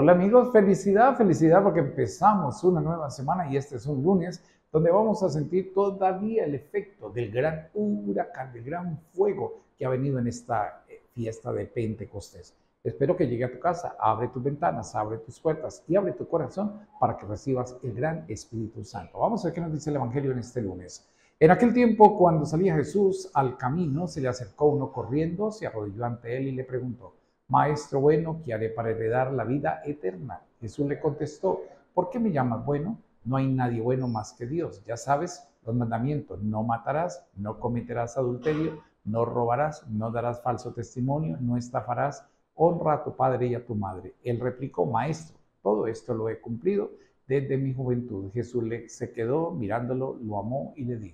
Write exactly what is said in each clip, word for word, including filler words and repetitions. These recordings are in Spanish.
Hola amigos, felicidad, felicidad porque empezamos una nueva semana y este es un lunes donde vamos a sentir todavía el efecto del gran huracán, del gran fuego que ha venido en esta eh, fiesta de Pentecostés. Espero que llegue a tu casa, abre tus ventanas, abre tus puertas y abre tu corazón para que recibas el gran Espíritu Santo. Vamos a ver qué nos dice el Evangelio en este lunes. En aquel tiempo, cuando salía Jesús al camino, se le acercó uno corriendo, se arrodilló ante él y le preguntó: Maestro bueno, ¿qué haré para heredar la vida eterna? Jesús le contestó: ¿por qué me llamas bueno? No hay nadie bueno más que Dios. Ya sabes los mandamientos: no matarás, no cometerás adulterio, no robarás, no darás falso testimonio, no estafarás, honra a tu padre y a tu madre. Él replicó: Maestro, todo esto lo he cumplido desde mi juventud. Jesús le, se quedó mirándolo, lo amó y le dijo: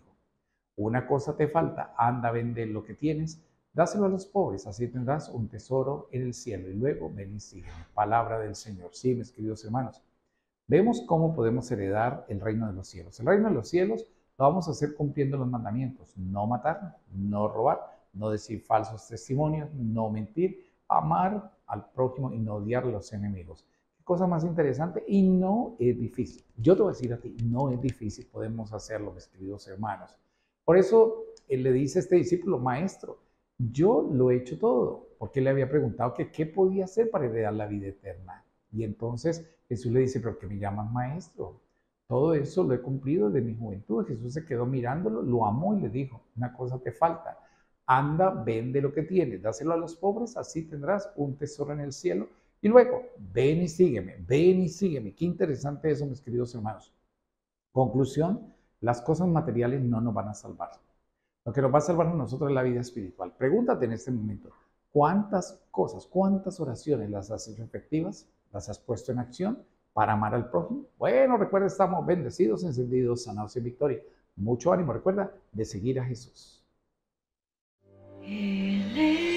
una cosa te falta, anda, vende lo que tienes, dáselo a los pobres, así tendrás un tesoro en el cielo, y luego ven y sígueme. Palabra del Señor. Sí, mis queridos hermanos, vemos cómo podemos heredar el reino de los cielos. El reino de los cielos lo vamos a hacer cumpliendo los mandamientos: no matar, no robar, no decir falsos testimonios, no mentir, amar al prójimo y no odiar a los enemigos. Qué cosa más interesante, y no es difícil. Yo te voy a decir a ti, no es difícil, podemos hacerlo, mis queridos hermanos. Por eso él le dice a este discípulo: Maestro, yo lo he hecho todo, porque él le había preguntado que qué podía hacer para heredar la vida eterna. Y entonces Jesús le dice: ¿pero qué me llamas maestro? Todo eso lo he cumplido desde mi juventud. Jesús se quedó mirándolo, lo amó y le dijo: una cosa te falta, anda, vende lo que tienes, dáselo a los pobres, así tendrás un tesoro en el cielo, y luego ven y sígueme, ven y sígueme. Qué interesante eso, mis queridos hermanos. Conclusión: las cosas materiales no nos van a salvar. Lo que nos va a salvar a nosotros es la vida espiritual. Pregúntate en este momento: ¿cuántas cosas, cuántas oraciones las has hecho efectivas? ¿Las has puesto en acción para amar al prójimo? Bueno, recuerda, estamos bendecidos, encendidos, sanados y en victoria. Mucho ánimo, recuerda de seguir a Jesús.